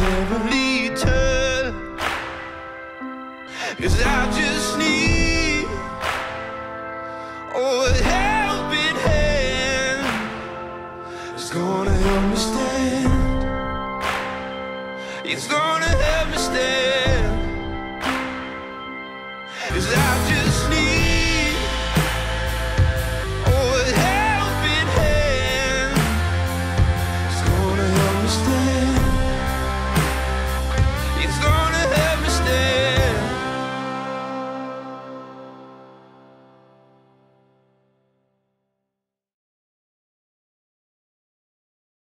heavenly touch. 'Cause I just need a helping hand. It's gonna help me stand. It's gonna help me stand. 'Cause I just